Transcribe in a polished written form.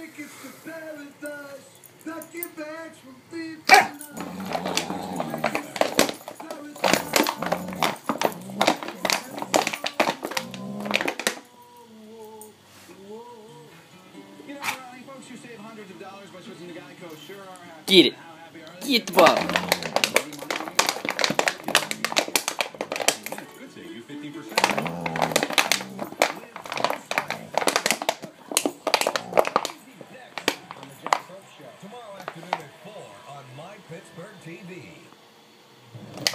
tickets to paradise. Pack your bags from thief. Folks who save hundreds of dollars by switching to Geico sure are happy. Get it. Get the ball. Could save you 15%. Tomorrow afternoon at 4 on My Pittsburgh TV.